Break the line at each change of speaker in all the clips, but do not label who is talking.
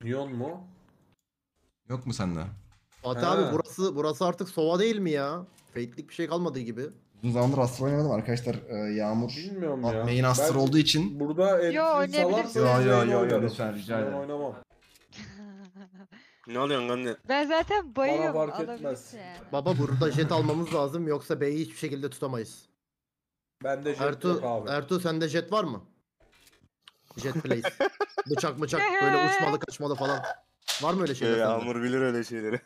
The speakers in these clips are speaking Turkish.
Neon mu?
Yok mu sende?
Fatih
Ha.
abi burası artık sova değil mi ya? Fake'lik bir şey kalmadığı gibi.
Uzun zamandır Astra oynamadım arkadaşlar. Yağmur
Bilmiyorum ya.
main Astra
Ben
olduğu için.
Burada
Yo,
Edwin
oynayabilirsin.
salarsa
Yo,
Vayne oynarım.
lütfen rica
Ben
ederim.
oynamam.
Ne alıyorsun anne?
Ben zaten bayıyorum.
fark etmez.
Alabilirsin yani.
Baba burada jet almamız lazım yoksa B'yi hiçbir şekilde tutamayız.
Bende jet yok abi.
Ertuğ sende jet var mı? Jet place. Bıçak böyle uçmalı kaçmalı falan. Var mı öyle şeyler sende?
Yağmur bilir öyle şeyleri.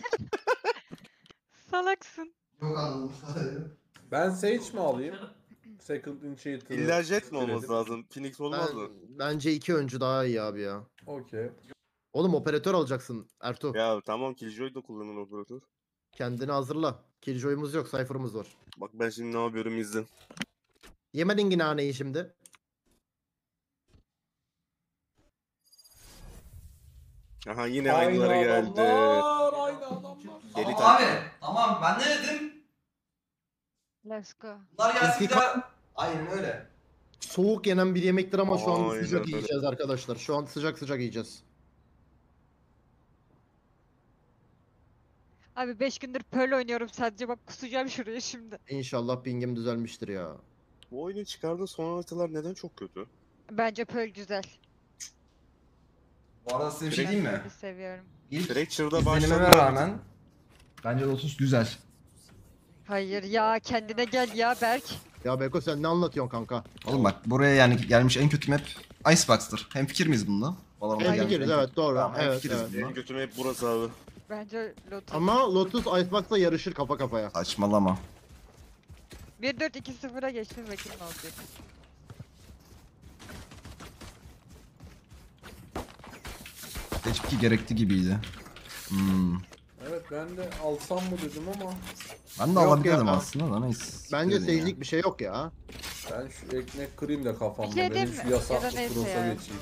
Salaksın.
Yok anladım.
Ben Sage mi alayım? Second Enchanter'ı.
İlla jet mi olması lazım? Phoenix olmaz mı?
Bence 2 öncü daha iyi abi ya.
Okey.
Oğlum operatör alacaksın Ertuğ.
Ya tamam Killjoy da kullanın operatör.
Kendini hazırla. Killjoy'umuz yok, Cypher'ımız var.
Bak ben şimdi ne yapıyorum izle.
Yemedin yine naneyi şimdi.
Aha yine
Aynı
aynıları geldi.
adamlar, aynı adamlar.
Deli
Tamam
tak.
abi. Tamam ben ne dedim?
Let's go.
Bunlar gelsin
İstikrar-
de... Aynen öyle.
Soğuk yenen bir yemektir ama şu an
Aynen
sıcak
öyle.
yiyeceğiz arkadaşlar. Şu an sıcak yiyeceğiz.
Abi 5 gündür Pearl oynuyorum sadece, bak kusacağım şuraya şimdi.
İnşallah pingim düzelmiştir ya.
Bu oyunun çıkardığı son haritalar neden çok kötü?
Bence Pearl güzel.
Bu arada size bir şey diyeyim mi?
Pearl'ü seviyorum.
İlk
Fracture'da
izlenimeme
başladı.
rağmen bence Lotus güzel.
Hayır ya, kendine gel ya Berk.
Ya Beko sen ne anlatıyorsun kanka?
Oğlum bak buraya yani gelmiş en kötü map Icebox'tır. Hemfikir miyiz bununla? Valorant'a
En
gelmiş
fikiriz
en kötü-
evet doğru.
Tamam,
Evet,
hemfikiriz
evet.
bununla.
En kötü map burası abi.
Bence Lotus.
Ama Lotus Icebox'la yarışır kafa kafaya.
Saçmalama.
1-4-2-0'a geçtim, bakayım ne olacak.
Teşviki gerekti gibiydi.
Evet ben de alsam mı dedim ama
Ben de
Yok
alabilirdim
ya.
aslında da neyse.
Bence
Gidelim ya.
seyirlik bir şey yok ya.
ben şu ekmek kırayım da kafamda.
Bir şey
Benim
diyeyim
şu
mi? Ya
yasaklı
da neyse
cross'a
ya.
geçeyim.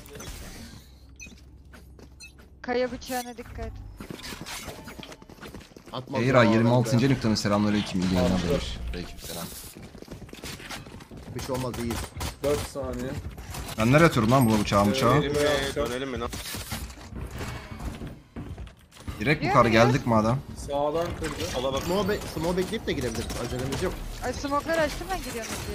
Kaya bıçağına dikkat.
Atma.
Eyra 26. nüklenin selamünaleyküm. İyi yayınlar
Attı.
demiş. Aleykümselam.
Bir şey olmaz iyi.
4 saniye.
Ben nereye atıyorum lan bu bıçağı bıçağı?
Evet.
Dönelim mi?
Direkt
Yok
yukarı
ya.
geldik madem.
Sağdan kırdı.
Sola bak.
Smoke bekleyip de girebiliriz. Acelemiz yok.
Ay smoke'lar açtım ben, giriyorum diye.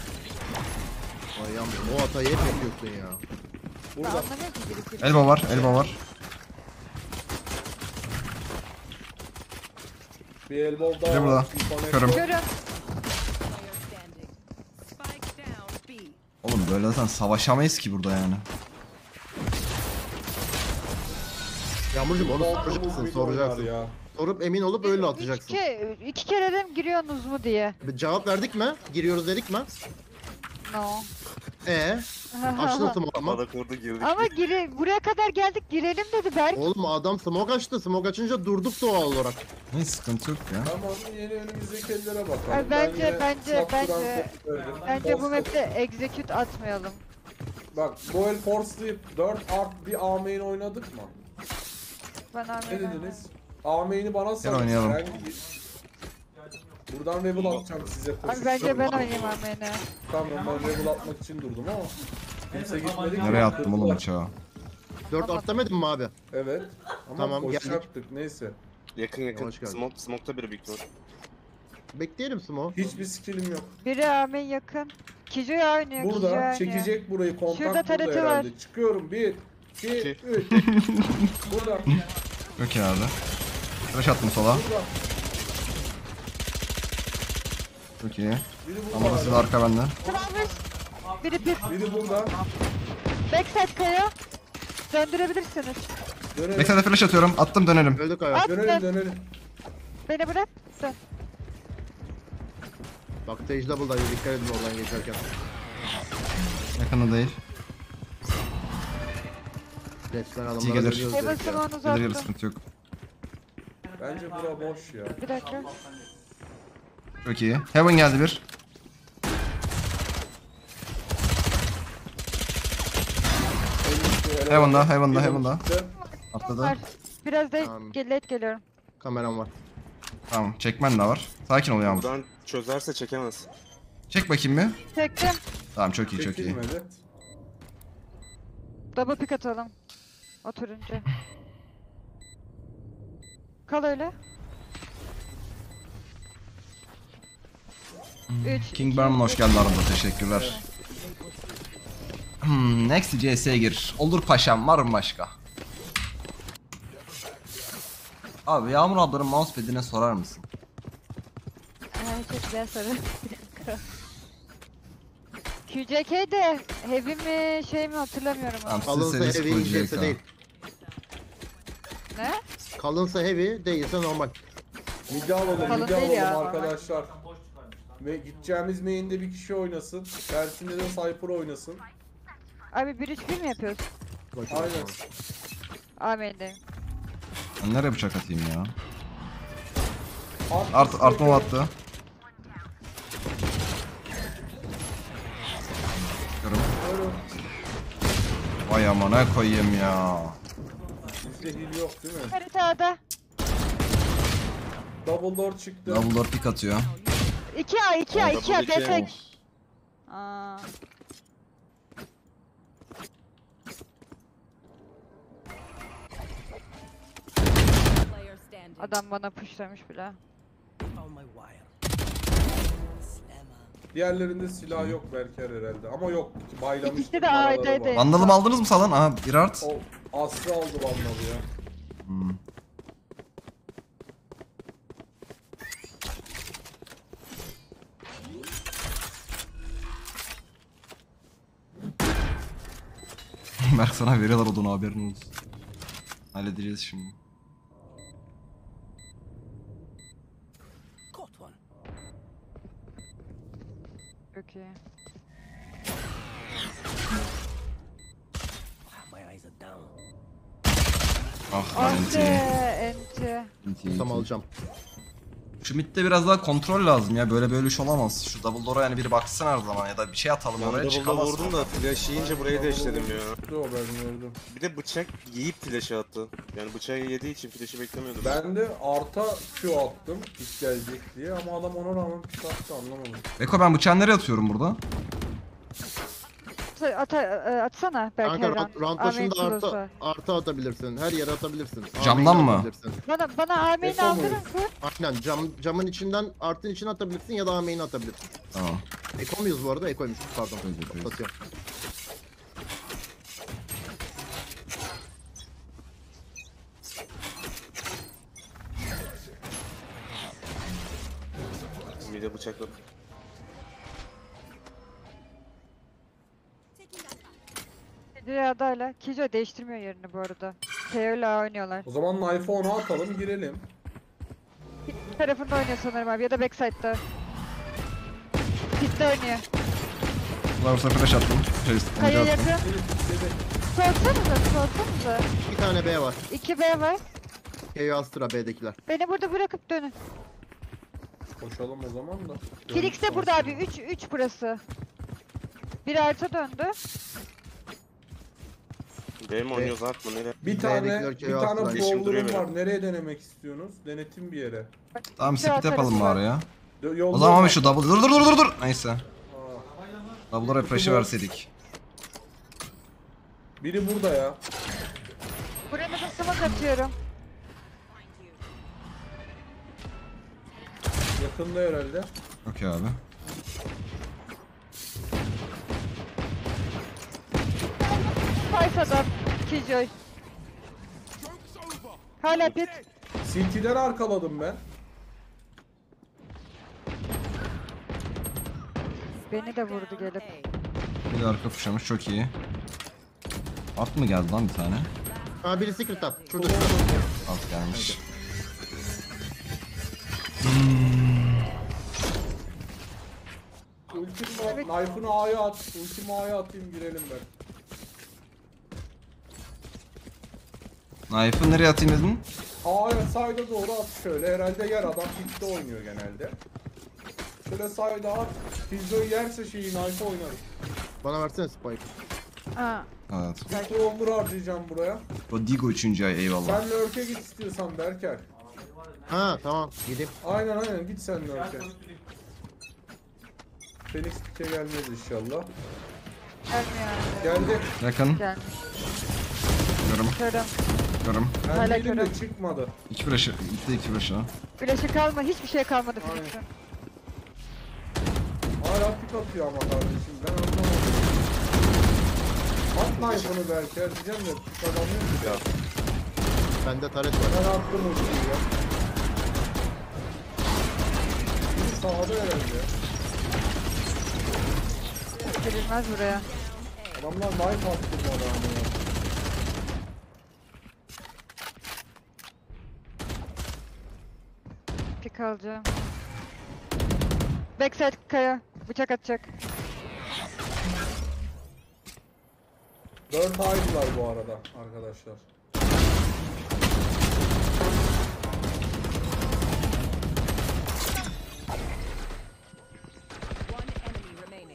Ay yağmur o hatayı hep yapıyorsun ya.
Ben
Burada.
anlamıyorum ki girip
Elba var, elba var.
Bir elbow daha
Biri burada.
var. Bir connect
Körüm.
var.
Görün.
Oğlum böyle zaten savaşamayız ki burada yani.
Yağmurcuğum onu
Ortamız
soracaksın,
bir oynar
soracaksın.
ya.
Sorup emin olup öyle atacaksın.
İki kere dedim giriyorsunuz mu diye.
Bir cevap verdik mi? Giriyoruz dedik mi?
No.
Açtın smoke ama.
Kafada kurdu girdik.
Ama buraya kadar geldik, girelim dedi Berk.
Oğlum adam smoke açtı. Smoke açınca durduk doğal olarak.
Neyse sıkıntı yok ya.
Tamam yeni önümüzdeki ellere bakalım.
Ay,
Ben yine
bence
shotgun verdim.
Bence bu
Force-
map'te execute atmayalım.
Bak bu el Force Sleep 4 art bir A main oynadık mı?
Bana
Ne dediniz? A main'i bana salın.
oynayalım.
Ben gideyim. Buradan level atacağım size.
Abi bence ben oynayayım amene.
Tamam ben level atmak için durdum ama kimse gitmedi ki.
Nereye attım oğlum bıçağı?
4 art demedin mi abi?
Evet. Ama
Tamam,
koşacaktık neyse.
Yakın
Hoş geldin.
Smoke'ta biri büyük ihtimal.
Bekleyelim smoke.
Hiçbir skillim yok.
Biri amen yakın. Kijo'yu oynuyor, Kijo'yu
Burada
oynuyor.
çekecek burayı kontak
Şurada
burada
tarafı
herhalde.
var.
Çıkıyorum 1 2 3. Burada.
Yok ya abi. Flash attım sola.
Burada.
Çok iyi.
Biri
Ama burası da
burada.
arka bende.
Tamammış. Biri pis.
Biri burada.
Backside kaya. Döndürebilirsiniz.
Dönelim.
Backside'e flash atıyorum. Attım dönelim.
Öldük ayağa.
At
Dönelim
ben.
dönelim.
Beni bırak. Dön.
Bak stage double'daydı dikkat edin oradan geçerken.
Yakında değil.
Resmen
İyi
adamlara
gelir.
dönüyoruz
Heaven
direkt ya.
smoke'unu
Gelir gelir
uzattım.
sıkıntı yok.
Bence bura boş ya.
Bir dakika.
Çok iyi. Heaven geldi bir. Heaven'da, Heaven'da, Heaven'da. Atladı.
Var. Biraz da
Tamam.
late geliyorum.
Kameram var.
Tamam, çekmen de var. Sakin ol Yağmur.
Buradan çözerse çekemez.
Çek bakayım bir.
Çektim.
Tamam çok iyi çok iyi.
Çekilmedi.
Double pick atalım. Oturunca. Kal öyle. 3
King Barman hoş geldin aramda, teşekkürler. Next CS'ye gir. Olur paşam, var mı başka? Abi Yağmur ablanın mousepad'ine sorar mısın?
Çok güzel soru. QCK de heavy mi şey mi hatırlamıyorum ama.
Tamam, size
Kalınsa
serisi
heavy,
koyacak
incelse
ha.
değil.
Ne?
Kalınsa heavy, değilse normal.
Midi alalım,
Kalın
midi
değil ya.
alalım arkadaşlar. Ve gideceğimiz main'de bir kişi oynasın. Tersinde de Cypher oynasın.
Abi 1-3-1 mi yapıyoruz?
Bakayım.
Aynen.
Amen'deyim.
Ben nereye bıçak atayım ya?
Art
Artma attı. Görüm. Vay amına koyayım ya.
Bizde heal yok değil mi?
Haritada.
Double door çıktı.
Double door pick atıyor.
2A 2A 2A
Double iki.
destek. Aa.
Player standing.
Adam bana pushlamış bile.
Diğerlerinde silah yok Berker herhalde. Ama yok. Baylamış.
İkisi de A'daydı.
Vandalımı aldınız mı salon? Aha bir art.
O Aslı aldı Vandalı ya.
Hmm. Berk sana veriyorlar odunu, haberin olsun. Halledeceğiz şimdi.
Çok iyi.
Ah
Ah
enti.
be enti.
Enti.
Tam alacağım.
Şu midde biraz daha kontrol lazım ya, böyle iş olamaz. Şu double door'a yani biri baksın her zaman ya da bir şey atalım
Ben
oraya,
double'da
çıkamaz.
vurdum da flash yiyince burayı da eşledim ya.
Yo ben gördüm.
Bir de bıçak yiyip flash'ı attı. Yani bıçağı yediği için flash'ı beklemiyordum.
Ben de arta Q attım. Hiç gelecek diye ama adam ona rağmen pik attı, anlamadım.
Eko ben bıçağı nereye atıyorum burada?
Atsana belki
Kanka
her
round
Amen
başında
kilosu.
artı atabilirsin. Her yere atabilirsin.
Camdan
Amen'e
mı?
atabilirsin.
Bana Amen'i
Eko mu?
aldırın kız.
Aynen camın içinden artın içine atabilirsin ya da amen'i atabilirsin.
Tamam.
Eko muyuz bu arada? Eko'ymuş pardon.
Eko'yuz.
Atıyorum.
Mide bıçakladım.
Rüyadayla. Kijo değiştirmiyor yerini bu arada. Teo'yla oynuyorlar.
O zaman knife'ı ona atalım, girelim.
Bir tarafında oynuyor sanırım abi ya da backside'da. Pitte oynuyor.
Varsa flash attım.
Kaya
Önce attım.
yakın. Sorsanıza.
Bir tane B var.
2B var.
KO Astra B'dekiler.
Beni burada bırakıp dönün.
Koşalım o zaman da.
Felix de burada abi. 3 burası. Bir arta döndü.
B mi oynuyoruz art mı nereye?
Bir tane
B'dekiler
bir tane
attılar.
İşim duruyor
bowler'ım var.
benim.
Nereye denemek istiyorsunuz? Denetim bir yere.
Tamam
Şu
split
atarız
yapalım
bak.
bari ya.
Yolda
O zaman abi
var.
şu double dur. Neyse.
Aa,
Double door'a flash'ı verseydik.
biri burada ya.
Buranın smoke atıyorum.
Yakında herhalde.
Okey abi.
Spice adam. Kijoy. Hala pit.
CT'den arkaladım ben.
Beni de vurdu gelip.
Bir de arka pushlamış, çok iyi. At mı geldi lan bir tane?
Ha biri secret up. Şurada.
At gelmiş.
Ultim var. Knife'ını A'ya at. Ultimi A'ya atayım, girelim ben.
Knife'ı nereye atayım dedin?
A'ya side'a doğru at şöyle. Herhalde yer, adam pitte oynuyor genelde. Şöyle side'a at. Pizzo'yu yerse şeyi knife oynarız.
Bana versene Spike.
Aa,
Evet.
Bir Thrower harcayacağım buraya.
Rodigo 3. ay, eyvallah.
Sen lurk'e git istiyorsan Berker.
Ha tamam gideyim.
Aynen git sen lurk'e. Phoenix pike gelmez inşallah.
gelmiyor.
Geldi.
Yakın.
Gelmiş.
Görüm.
Körüm.
Görüm.
Ben
Hala
değilim de
körüm.
çıkmadı.
İki flash'ı. Gitti iki flash'ı.
Flash'ı kalma. Hiçbir şey kalmadı
Aynen.
Phoenix'in.
Hala pik atıyor ama kardeşim. Ben anlamadım. At knife'ını belki. Diyeceğim de pik alamıyor ki.
Ya.
Bende taret var.
Ben attım ultiyi ya. Biri sağda herhalde.
Girilmez buraya.
Adamlar knife attırmadı ama ya.
Pik alacağım. Backside kaya. Bıçak atacak.
4 aydılar bu arada arkadaşlar.
One enemy remaining.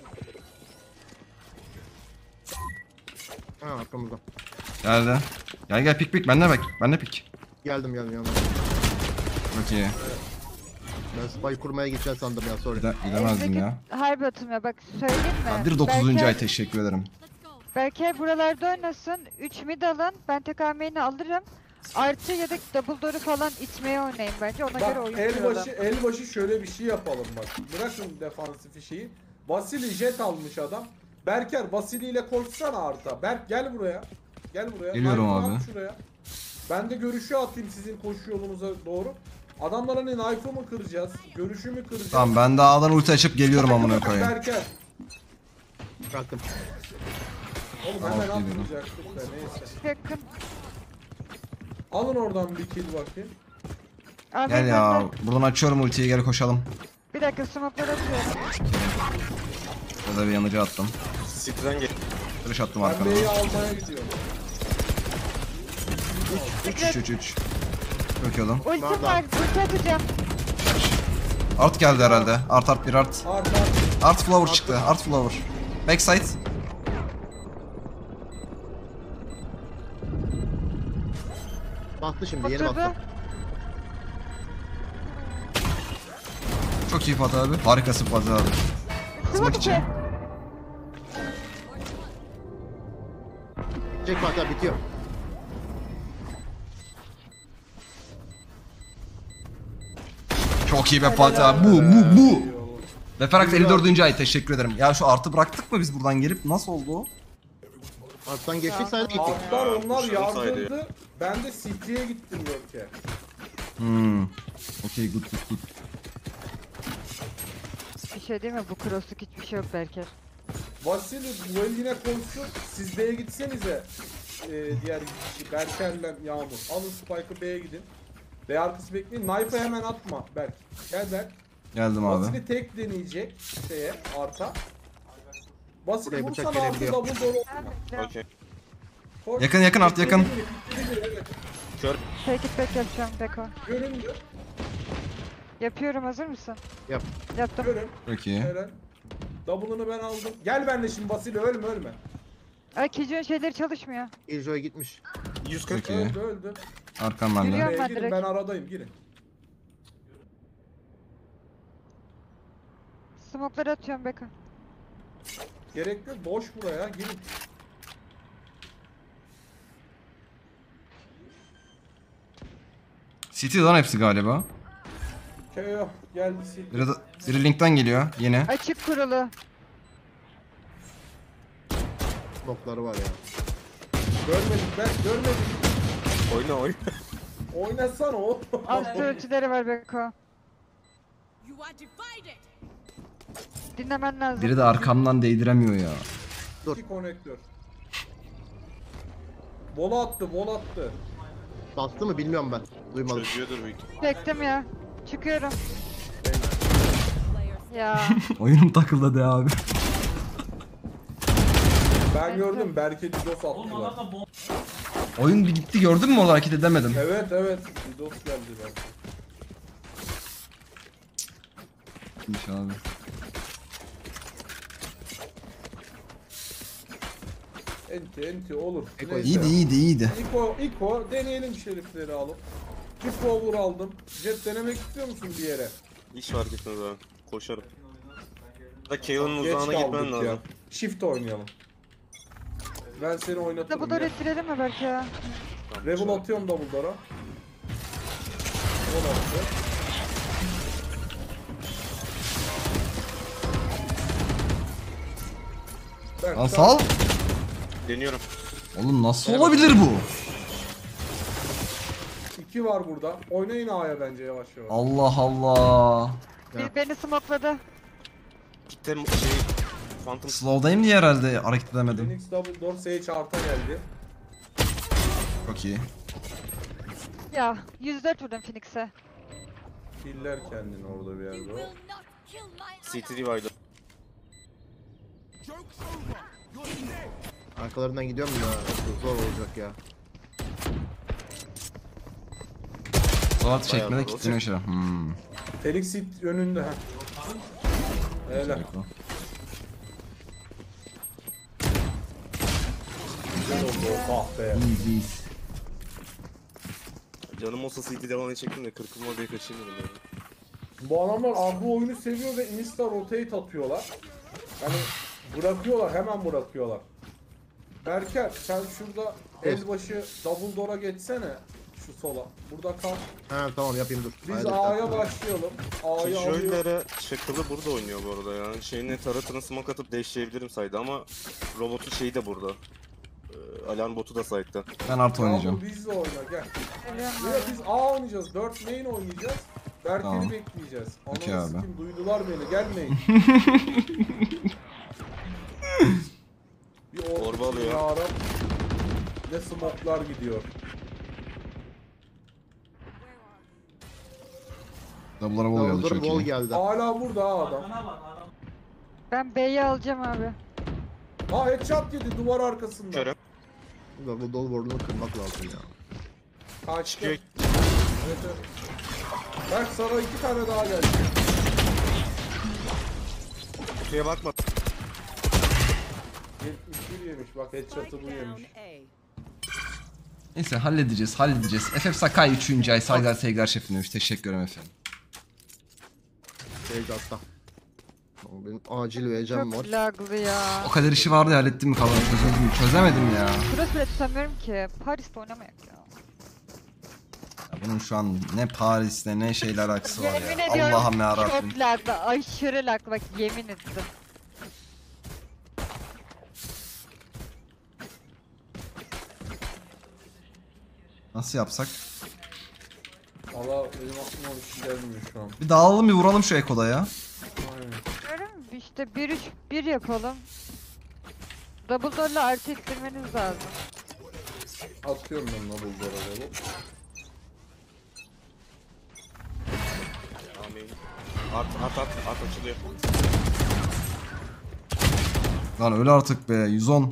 Ha arkamızda.
Geldi. Gel gel pik pik. Bende bek. Bende pik.
Geldim.
Çok iyi.
Ben spy kurmaya gideceğim sandım ya sorry.
Gidemezdim ya.
Harbi atım ya. Bak söyleyeyim mi?
Kadir 9.
Berker-
ay teşekkür ederim.
Berker buralarda oynasın. 3 mid alın. Ben tek AM'ini alırım. Artı ya da double door'u falan itmeye oynayın bence. Ona göre
Bak
oyun kuralım.
elbaşı şöyle bir şey yapalım bak. Bırakın defansif şeyi. Vasili jet almış adam. Berker Vasili ile koşsana arta. Berk gel buraya. Gel buraya.
Geliyorum
Knife'ını
abi.
at şuraya. Ben de görüşü atayım sizin koşu yolunuza doğru. Adamlar hani knife'ı mı kıracağız? Görüşü mü kıracağız?
Tamam ben de A'dan ulti açıp geliyorum amına koyayım.
Berker.
Bıraktım.
Oğlum
Tamam,
hemen
geliyorum.
atmayacaktık da neyse.
Yakın.
Alın oradan bir kill bakayım.
Abi
Gel
ben
ya.
de-
Buradan açıyorum ultiyi gel koşalım.
Bir dakika smoke'ları atıyorum.
Burada bir yanıcı attım.
City'den gel.
Kırış attım
Ben
arkana.
B'yi almaya gidiyorum.
3. Çok iyi oğlum.
Ultim
Nerede?
var. Ulti atacağım.
Art geldi herhalde. Art bir art.
Arka.
Art flower çıktı. Art flower. Backside.
Bastı şimdi yeni
Oturdu.
bastı.
Çok iyi Fatih abi. Harikasın Fatih abi. Kızmak için.
Çek Fatih bitiyor.
Çok iyi be Fatih abi. Bu. Referakt 54. ay teşekkür ederim. Ya şu artı bıraktık mı biz buradan gelip? Nasıl oldu o?
Alttan geçtik sayede gittik.
Altlar onlar
Kuşların saydı.
yardırdı. Ben de City'ye gittim Görke.
Okey good.
Bir şey değil mi? Bu crossluk hiçbir şey yok Berker.
Vasili bu el yine koşsun. Siz B'ye gitsenize. Diğer kişi Berker'le Yağmur. Alın Spike'ı B'ye gidin. B arkası bekleyin. Knife'ı hemen atma Berk. Gel Berk.
Geldim abi.
Vasili tek deneyecek şeye arta. Vasili
Buraya bıçak
vursan artı
gelebiliyor.
double door olma.
Okey.
Koş.
Yakın, artı yakın.
Evet.
Kör.
Take it back yapacağım Beko.
Göründü.
Yapıyorum, hazır mısın?
Yap.
Yaptım.
Görün.
Çok iyi.
Helal. Double'ını ben aldım. Gel benimle şimdi Vasili ölme.
Ay Kijo'nun şeyleri çalışmıyor.
Iljo'ya gitmiş.
140.
Çok iyi.
Öldü.
Arkam bende.
Giriyor.
B'ye
ben
girin,
direkt.
ben aradayım girin.
Smoke'ları atıyorum Beko.
Gerek yok boş buraya girin.
City'den hepsi galiba.
KO geldi City.
Biri linkten geliyor yine.
Açık kurulu.
Blokları var ya.
Görmedik ben görmedik.
Oyna.
Oynasana o.
Astro ölçüleri var Beko.
You are divided.
Dinlemen lazım.
Biri de arkamdan değdiremiyor ya.
İki konektör. Bola attı.
Bastı mı bilmiyorum ben. Duymadım.
Çözüyordur büyük ihtimalle.
Çektim ya. Çıkıyorum.
Players.
Ya.
Oyunum takıldı de abi.
Ben gördüm Berke Didos attılar.
Oyun bir gitti gördün mü o hareket edemedim.
Evet Didos geldi Berke.
İnş abi.
Enti olur.
Eko
Neyse.
İyiydi.
İko deneyelim şerifleri alıp. Bir power aldım. Jet denemek istiyor musun bir yere?
Hiç fark etmez abi. Koşarım. Da KO'nun
Geç
uzağına gitmen
kaldık ya.
lazım.
Shift oynayalım. Ben seni oynatırım
Double door
ya.
ettirelim mi belki ya?
Tamam,
Revel
şöyle.
atıyorum Dumbledore'a. O da attı. Berk,
Lan
sen-
sal.
Deniyorum.
Oğlum nasıl olabilir bu?
2 var burada. Oynayın A'ya bence yavaş yavaş.
Allah Allah.
Ya.
Beni smokladı.
Gitti Phantom
Slow'dayım diye herhalde hareket edemedim.
Phoenix Dumbledore Sage arta geldi.
Çok iyi.
Ya 104 vurdum Phoenix'e.
Killer kendini orada bir
You
yerde.
will
o.
not kill my
CT Divider.
Arkalarından gidiyorum da zor olacak ya.
Suat çekmede
Bayağı
kilitleniyor şey.
Felix hit önünde ha. Öyle. Güzel oldu o kahpe.
Canım olsa CT devam edecektim de 40'ım var diye kaçırmadım yani.
Bu adamlar bu oyunu seviyor ve insta rotate atıyorlar. Yani bırakıyorlar, hemen bırakıyorlar. Berker sen şurada elbaşı Dumbledore'a geçsene şu sola. Burada kal.
Ha tamam yapayım dur.
Biz
Haydi.
A'ya başlayalım. A'yı alıyor.
Şöyle Shackle'ı burada oynuyor bu arada ya. Şeyine taratına smoke atıp dashleyebilirim saydı ama robotu şeyi de burada. Alarm botu da side'da.
Ben artı
Yağmur
oynayacağım.
bizle oyna gel.
Geliyorum
Ya biz A oynayacağız. 4 main oynayacağız. Berker'i
Tamam.
bekleyeceğiz.
Okey
Ananı
abi.
sikim duydular beni. Gelmeyin. Bir
Orba alıyor.
Yarab. Ne smoklar gidiyor.
Double'lara bol geldi
Dur
çok
bol
iyi.
geldi.
Hala burada ha adam.
Ben B'yi alacağım abi.
Ha headshot yedi duvar arkasında.
Körüm.
Bu dol bordunu kırmak lazım ya.
Kaçtı.
Çıkıyor.
Evet, evet. Berk sana 2 tane daha geldi.
Kutuya bakma.
71 yemiş bak headshot'ı bu yemiş.
down A.
Neyse halledeceğiz. FF Sakai 3. ay saygılar sevgiler şefim demiş. Teşekkür ederim efendim.
Sage hatta. Benim acil vereceğim var.
Çok laglı ya.
O kadar işi vardı ya, hallettim mi kalan çözemedim ya.
Burası bile tutamıyorum ki. Paris'te oynamayak ya.
Ya bunun şu an ne Paris'le ne şeyle alakası var
Yemin
ya.
ediyorum
Allah'ım yarabbim.
çok laglı. Aşırı laglı bak yemin ettim.
Nasıl yapsak?
Valla benim aklıma bir şey gelmiyor şu an.
Bir dağılalım bir vuralım şu Eko'da ya.
Aynen.
Öyle mi? İşte 1-3-1 yapalım. Double door'la artı ettirmeniz lazım.
Atıyorum ben Dumbledore'a Revel.
Amin. Art açılıyor.
Lan öyle artık be 110.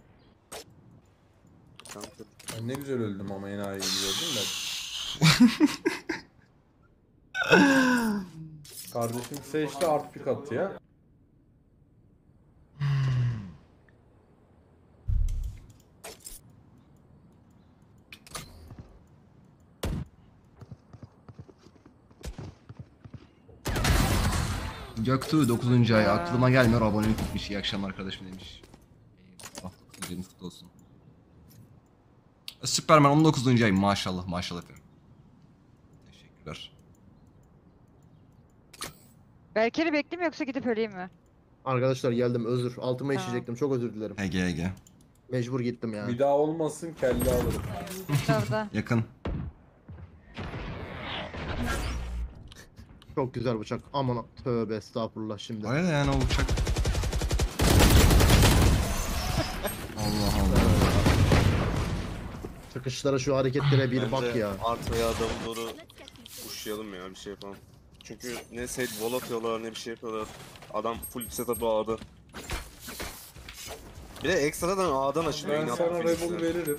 Kanka.
Ben ne güzel öldüm ama enayi gibi gördün de. Kardeşim Sage'de art pick attı ya.
Göktuğ 9. ay aklıma gelmiyor abonelik etmiş. İyi akşamlar arkadaşım demiş. Eyvallah 9. ayın kutlu olsun. Superman 19. ay maşallah efendim. Teşekkürler.
Berker'i bekleyeyim mi yoksa gidip öleyim mi?
Arkadaşlar geldim özür. Altıma
Tamam.
işeyecektim. Çok özür dilerim.
Ege.
Mecbur gittim ya.
Bir daha olmasın kelle alırım.
Sağda.
Yakın.
Çok güzel bıçak. Aman tövbe estağfurullah şimdi.
Öyle yani o uçak. Allah Allah.
Çıkışlara şu hareketlere bir bak ya.
Art veya Dumbledore'u pushlayalım ya bir şey yapalım. Çünkü ne set wall atıyorlar ne bir şey yapıyorlar. Adam full setup'ı A'da. Bir de ekstradan A'dan açılıyor.
Ben
inat
sana
Phoenix'e.
Revel veririm.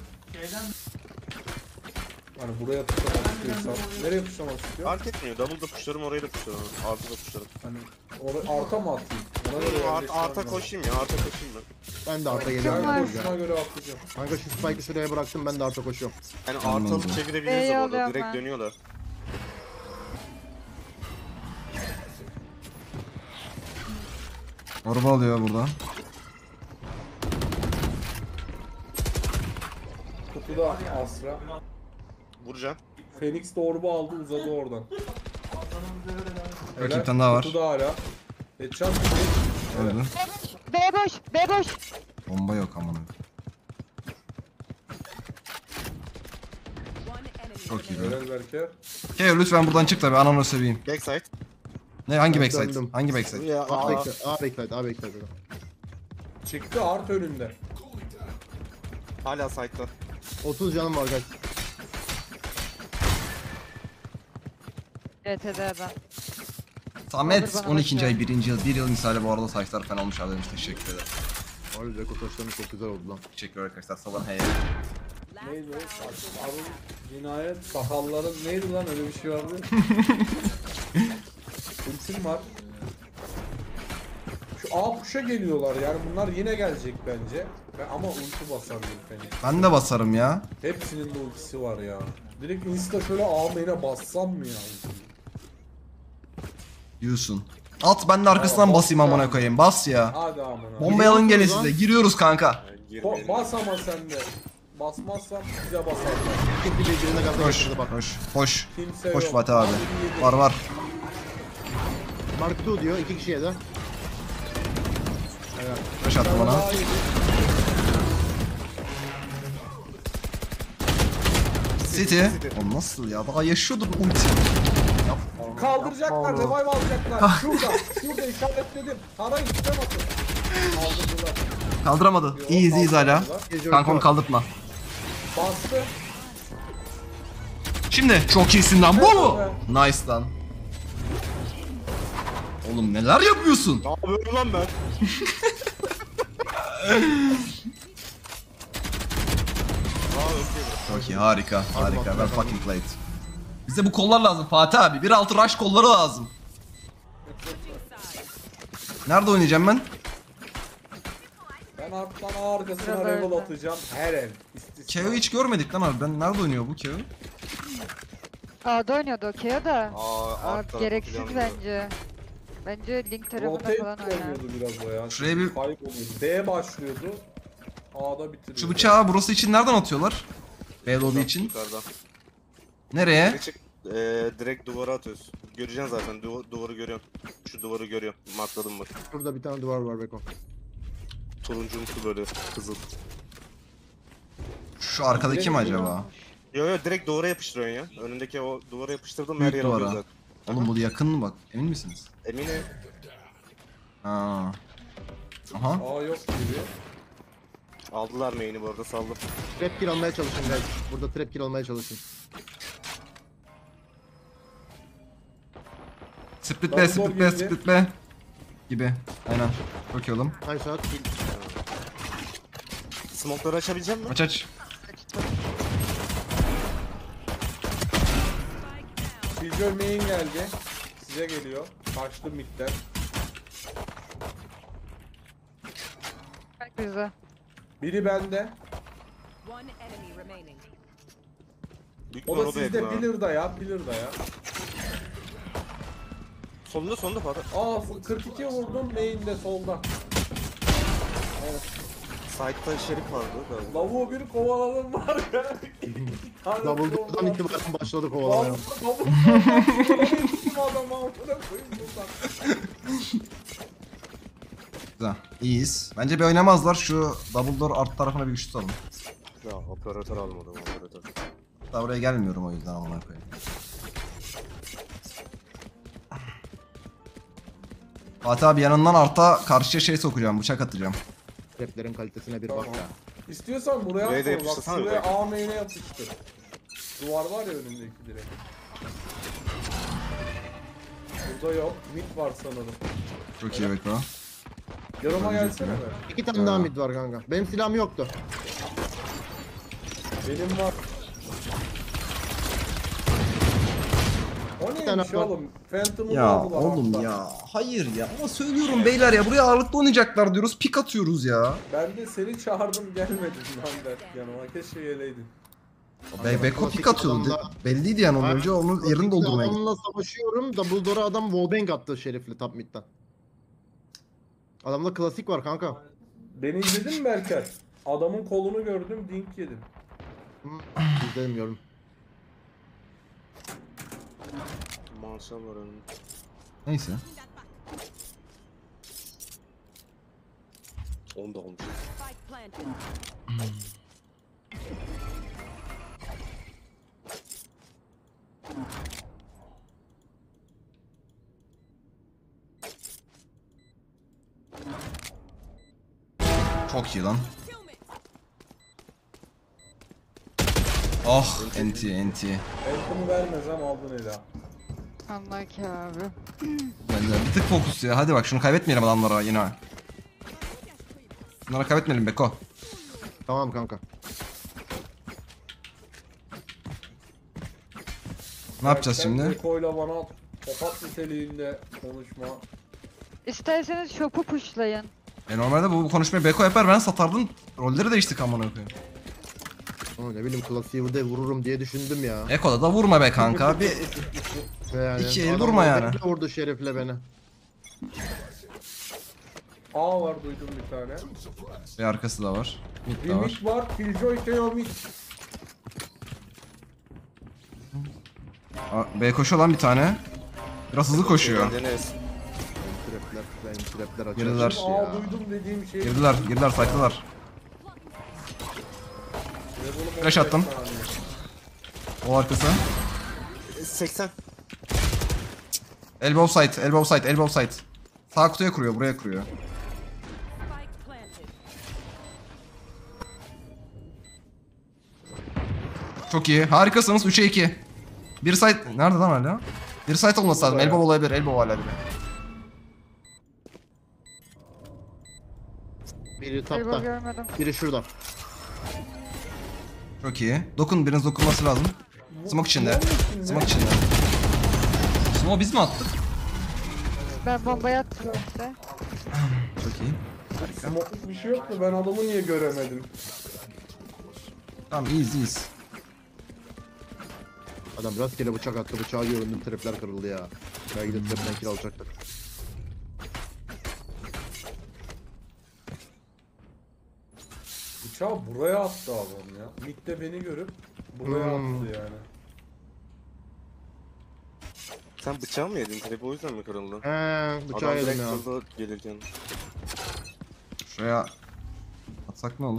Hani buraya tuşlamak istiyorsan. Nereye tuşlamak istiyor?
Fark etmiyor. Double'da pushlarım orayı da pushlarım. Art'ı da pushlarım.
Hani arta mı atayım? Ona göre
Art'a
yerleştirmem
koşayım ya. Art'a koşayım ben.
Ben de arta
lazım.
geliyorum.
Ben
var.
koşuna göre atlayacağım.
Kanka şu spike'ı şuraya bıraktım ben de arta koşuyorum.
Yani
Anladım.
Art'ı alıp çevirebiliriz
B'yi
orada.
alıyorum
Direkt
ben.
dönüyorlar.
Orba alıyor burada.
Kutuda Asra.
Vuracağım.
Phoenix de orbu aldı uzadı oradan.
Bakayım bir tane daha var.
Kutuda hala. Headshot
Öyle.
B boş, B boş.
Bomba yok amına.
One enemy
Çok iyi.
remaining.
Helal Berker.
Keo lütfen buradan çık da bir ananı seveyim.
Backside.
Ne hangi
Ben
backside?
döndüm.
Hangi backside?
Ya
A
aa,
backside, A backside, A backside.
Çıktı art önünde.
hala side'da.
30 canım var guys.
GT'de adam.
Samet
Olur bana
12.
bakıyor.
ay 1. yıl 1 yıl misali bu arada saçlar falan olmuş abi demiş, teşekkür ederim.
Abi Reko saçların çok güzel oldu lan.
Teşekkür arkadaşlar, sabah hey.
Neydi o? Saçların cinayet, sakalların neydi lan öyle bir şey vardı. Ultim var. Şu A kuşa geliyorlar yani bunlar yine gelecek bence. Ama ulti basar Phoenix.
Ben de basarım ya.
Hepsinin de ultisi var ya. Direkt insta şöyle A main'e bassam mı ya?
Diyorsun. At ben de arkasından
Aa,
basayım
bas
amına
ya.
koyayım, bas ya.
Hadi amına.
Bombayı alın gelin
Giriyorsunuz
size, giriyoruz kanka.
Yani girmeyelim.
Bas ama sen de. Basmazsan bize basarlar.
İkinci birbirine gaza
Koş,
getirdi bak.
koş, koş.
Kimse
Koş
yok.
Fatih abi.
Hadi bir yedi.
Var var.
Mark II diyor 2 kişiye de.
Koş attı bana.
Daha yedi.
City. O nasıl ya? Daha yaşıyordur ulti.
Kaldıracaklar, revive alacaklar. Şurada, şurada işaretledim. Tarayın, sistem atın. Kaldırdılar.
Kaldıramadı.
Yok,
İyiyiz iyiyiz hala.
kaldırdılar.
Gece
Kanka onu
ulti var.
kaldırtma.
Bastı.
Şimdi çok iyisin lan, bu mu? Nice lan. Oğlum neler yapıyorsun?
Ne yapıyorum lan ben? Aa öpüyorum.
Çok iyi, harika, harika. Ben fucking played. Bize bu kollar lazım Fatih abi. 1.6 rush kolları lazım. Nerede oynayacağım ben?
Ben alttan arkasına
Sıra
level
bende.
atacağım. Her el. İstisna.
Keo'yu hiç görmedik lan abi. Ben nerede oynuyor bu Keo?
A'da oynuyordu o Keo da.
Aa,
Abi
alt tarafı
gereksiz
falan
bence. Bence link tarafında
Rotate
falan oynar.
oynuyordu biraz o ya.
Şuraya bir-
Kayıp oluyordu. D başlıyordu. A'da bitiriyordu.
Şu bıçağı burası için nereden atıyorlar? B lobby için.
Yukarıdan.
Nereye?
Direkt çık. Direkt duvara atıyorsun. Göreceksin zaten. Duvarı görüyorsun. Şu duvarı görüyorum. Markladım bak.
Şurada bir tane duvar var Beko.
Turuncumsu böyle kızıl.
Şu arkadaki kim acaba?
Yo yo direkt duvara yapıştırıyorsun ya. Önündeki o duvara yapıştırdım her
Büyük
yer
duvara.
alıyor zaten.
Oğlum bu yakın mı bak? Emin misiniz?
Eminim.
Ha. Aha.
A yok gibi.
Aldılar main'i bu arada saldım.
Trap kill almaya çalışın guys. Burada trap kill almaya çalışın.
Splitle,
Double
splitle,
door girdi.
splitle. Gibi. Aynen. Çok iyi oğlum.
Nice shot.
Smoke'ları açabilecek misin?
Aç aç.
Killjoy main geldi. Size geliyor. Kaçtı midden.
Çok güzel.
Biri bende.
One enemy remaining.
Büyük
O da
ihtimalle
sizde.
yakın ha.
Pillar'da ya. Pillar'da ya.
Sonunda Fatih.
Aa 42 vurdum main'de solda.
Side'da şerif vardı da.
Lavuğu bir kovaladım var ya.
Double door'dan itibaren başladı kovalamaya.
Kim adam altına koyayım buradan.
Güzel. İyiyiz. Bence bir oynamazlar. Şu double door art tarafına bir güç tutalım.
Ya operatör almadım operatör.
Daha buraya gelmiyorum o yüzden amına koyayım. Fatih abi yanından arta karşıya şey sokacağım, bıçak atacağım.
Traplerin kalitesine bir bak
Tamam.
ya.
İstiyorsan buraya
Buraya da
atma. Bak
yapıştırsana bir
şuraya
dakika.
A main'e yapıştır. Duvar var ya önündeki direkt. Burada yok. Mid var sanırım.
Çok iyi Beko.
Yanıma
Ölecek
gelsene
mi?
be.
2 tane daha mid var kanka. Benim silahım yoktu.
Benim var. O
tane
neymiş
var.
oğlum? Phantom'u
Ya
aldılar
oğlum
hatta.
ya. Hayır ya. Ama söylüyorum beyler ya. Buraya ağırlıklı oynayacaklar diyoruz. Pik atıyoruz ya.
Ben de seni çağırdım gelmedin lan der yanıma. Keşke geleydin.
Beko pik atıyordu. Belliydi yani onun önce onun yerini doldurmaya gitti.
Adamla savaşıyorum. Double door'a adam wallbang attı şerifli top mid'den. Adamda klasik var kanka.
Beni izledin mi Berker? Adamın kolunu gördüm, dink yedim.
İzledim yorum.
Manşan var önünde.
Neyse.
10 da olmuş.
Spike planted.
Çok iyi lan. Oh enti.
Elkımı vermezsem aldın Ela.
Allah ki abi.
Bence bir tık fokus ya. Hadi bak şunu kaybetmeyelim adamlara yine. Bunları kaybetmeyelim Beko.
Tamam kanka.
Ne yapacağız
Sen
şimdi?
Eko'yla bana tokat niteliğinde konuşma.
İsterseniz shop'u pushlayın.
Normalde bu konuşmayı Beko yapar, ben satardım. Rolleri değiştik amına koyayım.
Ama ne bileyim klasiği de vururum diye düşündüm ya.
Eko'da da vurma be kanka. Bir
Ve yani
İki el
adam
vurma
orada
yani.
bile vurdu şerifle beni.
A var duydum bir tane.
bir arkası da var. Mid
Bir
de var.
mid var. Killjoy KO mid.
B koşuyor lan bir tane. Biraz hızlı koşuyor.
Deniz.
Benim trapler açar.
Girdiler.
Şimdi A duydum dediğim şey.
Girdiler, sakladılar. Flash attım. O arkası.
80.
Elbow side. Sağ kutuya kuruyor, buraya kuruyor.
Spike planted.
Çok iyi. Harikasınız. 3'e 2. Bir side... Nerede lan hala? Bir side olması lazım.
Burada ya.
Elbow olabilir. Elbow hala biri.
Biri
Elbow
tapta.
görmedim.
Biri şurada.
Çok iyi. Biriniz dokunması lazım. Smoke içinde. Smoke içinde. Smoke biz mi attık?
Ben bombayı attım işte.
Çok iyi.
Smoke'luk bir şey yok da ben adamı niye göremedim?
Tamam iyiyiz.
Adam rastgele bıçak attı. Bıçağı göründüm. Trapler kırıldı ya. Belki de trapten kill alacaktık.
Bıçağı buraya attı adam ya. Mid'de beni görüp buraya attı yani.
Sen bıçağı mı yedin? Trap o yüzden mi kırıldı?
Bıçağı
Adam
yedim
direkt
ya.
kırıldı gelirken.
Şuraya atsak ne olur?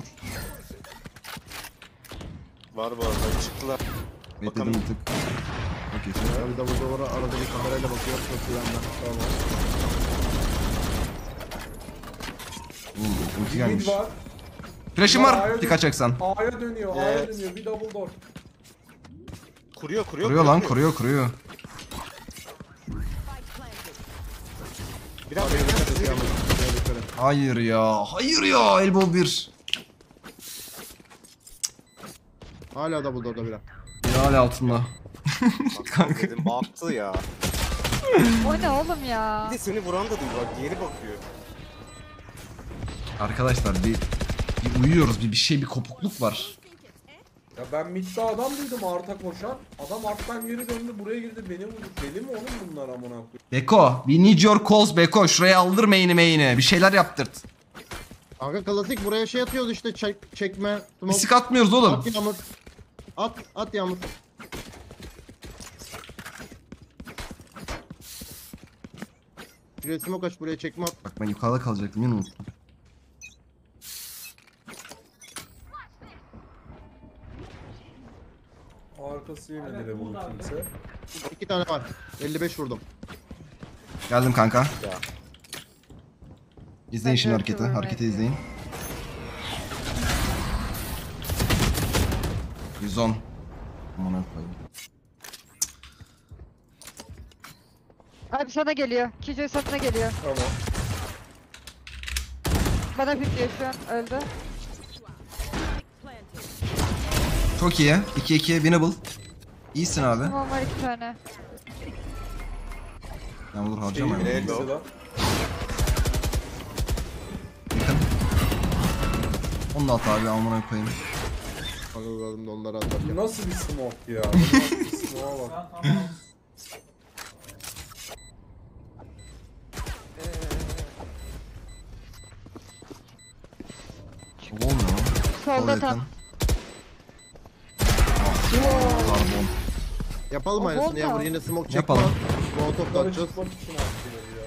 Var bu arada çıktılar.
Bekledim bir tık. Çok iyi.
Ya bir de burada arada bir kamerayla bakıyor. Çok iyi anda. Tamam.
Ulti
Mid
gelmiş.
var.
Flash'im
A'ya
var. Dikkat çeksen.
A'ya dönüyor. A'ya
Evet.
dönüyor. Bir double door.
Kuruyor.
Kuruyor lan, kuruyor.
Spike planted.
Biraz
Hayır ya, elbow 1.
Hala double door'da biri.
Hala altında.
kanka dedim baktı ya.
O ne oğlum ya?
Bir de seni vuran da değil bak diğeri bakıyor.
Arkadaşlar bir uyuyoruz, bir kopukluk var.
Ya ben midde adam duydum arta koşan. Adam arttan geri döndü buraya girdi beni vurdu. Deli mi oğlum bunlar amına koyayım?
Beko, we need your calls Beko. Şuraya aldır main'i. Bir şeyler yaptırt.
Kanka klasik buraya şey atıyoruz işte çekme. Smoke.
Misik atmıyoruz oğlum.
At yağmur. At yağmur. Şuraya smoke aç, buraya çekme at.
Bak ben yukarıda kalacaktım, yine unuttum.
Arkası yemedi bunu kimse.
2 tane var. 55 vurdum.
Geldim kanka.
Ya.
İzleyin şimdi
Ben
hareketi.
dört
Hareketi izleyin. 110. Aman koyayım.
Abi sana geliyor. Kijoy sana geliyor.
Tamam.
Bana pikliyor şu an. Öldü.
Planted.
Çok iyi. 2-2 winnable. İyisin abi.
Tamam var 2 tane.
Ben olur
Şeyi
harcamayalım.
bile-
bilgisi lan.
Yakın. Onu da at abi, amına koyayım.
Anladım da onları atarken.
Nasıl bir smoke ya? Bu nasıl bir smoke'a bak.
Çok olmuyor lan.
Solda
Sol
tam.
yakın. Pardon.
Yapalım
O
aynısını ya.
bomba.
Yine smoke çekme.
Yapalım.
Molotov
Yukarı
atacağız.
çıkmak için attılar ya.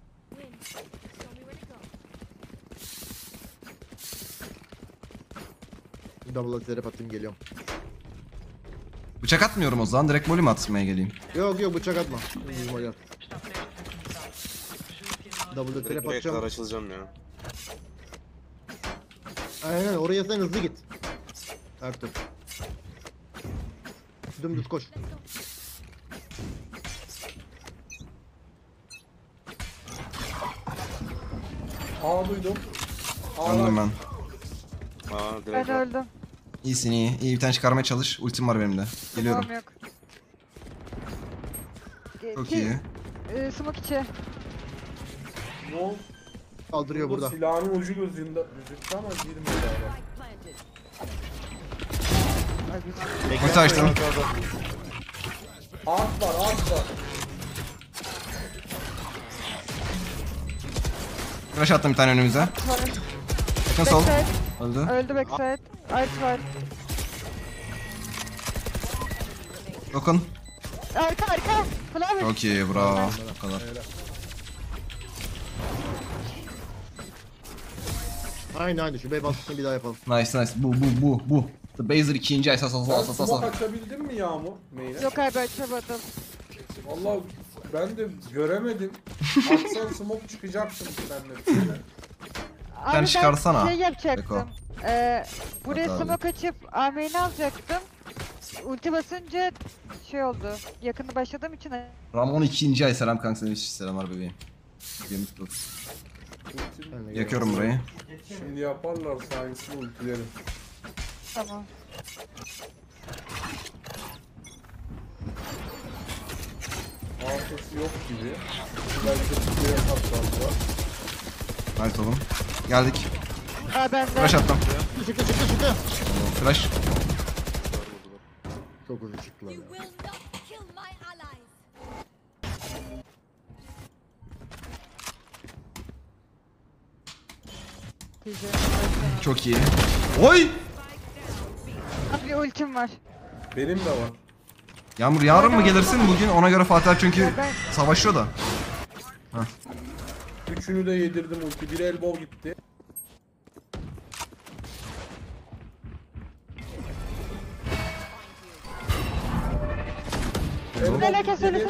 Double serap atayım geliyorum.
Bıçak atmıyorum o zaman. Direkt volüm atmaya geleyim.
Yok yok bıçak atma. Yüzüme gel. Double
Direkt
serap
buraya kadar
atacağım.
açılacağım ya.
Aynen oraya sen hızlı git. Ertuğ. Dümdüz koş.
Aa duydum.
Döndüm ben.
Aa
Ben
direkt var.
öldüm.
İyisin iyi. İyi bir tane çıkarmaya çalış. Ultim var benim de. Geliyorum.
Tamam yok.
Çok
Ki-
iyi.
Smoke içi.
Mol
Kaldırıyor burada.
silahın ucu gözünde gözüktü ama girmedi adam.
Spike planted.
Ay, güzel.
Ulti açtım.
Art var art var.
Flash attım bir tane önümüze.
Var.
Yakın sol.
Backside.
Öldü.
Öldü backside. Art var.
Dokun.
Arka. Flower.
Çok iyi bravo. Bu kadar.
Aynı şu bey baskısını bir daha yapalım.
Nice. Bu. The Baser ikinci ay.
Sen
Sasa.
smoke açabildin mi Yağmur? Main'e?
Yok abi açamadım.
Vallahi ben de göremedim. Atsan smoke çıkacaktım seninle.
Abi ben
çıkarsana.
şey yapacaktım. Buraya
Hadi abi.
smoke açıp AM'ini alacaktım. Ulti basınca şey oldu. Yakını başladığım için
Ramon ikinci ay. Selam kanka demiş. Selamlar bebeğim. Gemik dur.
Ben de
Yakıyorum burayı.
Şimdi yaparlar sayesinde ultilerim.
tamam.
Arkası yok gibi. Belki de tutuya katlandılar.
Nice oğlum. Geldik.
Aa ben de.
Flash attım.
Çıktı.
Flash.
Çok uzun çıktılar ya.
will not kill my allies.
Çok iyi. Oy!
Abi ultim var.
Benim de var.
Yağmur yarın mı gelirsin bugün? Ona göre Fatih çünkü
Ya ben
savaşıyor da.
Üçünü de yedirdim ulti. Bir elbow gitti. Elbow
Meleke
gitti.
söylesene.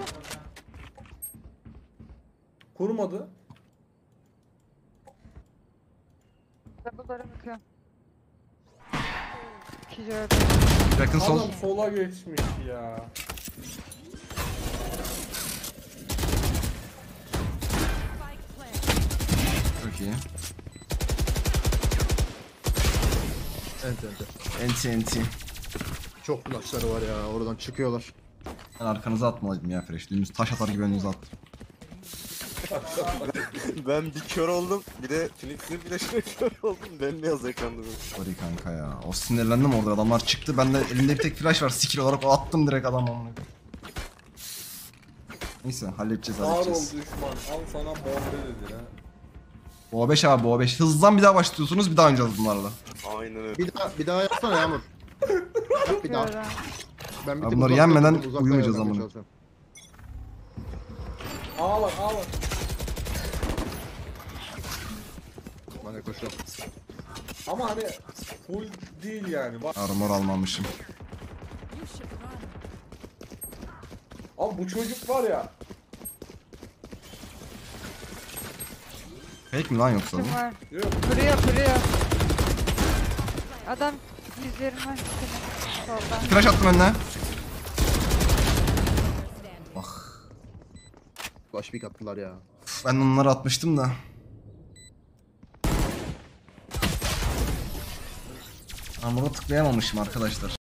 Kurmadı.
Double'lara bakıyorum. İki gördüm.
Yakın sol.
Adam sola geçmiş ya.
Spike planted.
Çok iyi.
Ente.
NT.
Çok flashları var ya oradan çıkıyorlar.
Ben arkanıza atmalıydım ya Fresh. Dümdüz taş atar gibi önünüze attım.
Ben bir kör oldum. Bir de Phoenix'in bir de şöyle kör oldum. Bembeyaz ekranda böyle.
Sorry kanka ya. O sinirlendim orada adamlar çıktı. Ben de elimde bir tek flash var. Skill olarak o attım direkt adamı. Neyse halledeceğiz.
Ağır ol düşman. Al sana bombe dedi ha.
Bo 5 abi Bo 5. Hızdan bir daha başlıyorsunuz bir daha oynayacağız bunlarla.
Aynen öyle.
Bir daha yapsana Yağmur. Yap bir daha.
Gördüm.
Ben bir
Abi
tık
bunları
uzaktan
yenmeden
yapayım, uzaktan
uyumayacağız
yapmaya
amına.
çalışıyorum.
Ağlar ağlar.
Bana koşuyorum.
Ama hani full değil yani. Bak.
Armor almamışım.
You should run.
Abi bu çocuk var ya.
Fake mi lan yoksa bu?
Ultim var.
Yok.
Vuruyor. Adam 120 soldan.
Flash attım önüne. Ah.
Flash pick attılar ya.
Ben onları atmıştım da. Armor'a tıklayamamışım arkadaşlar.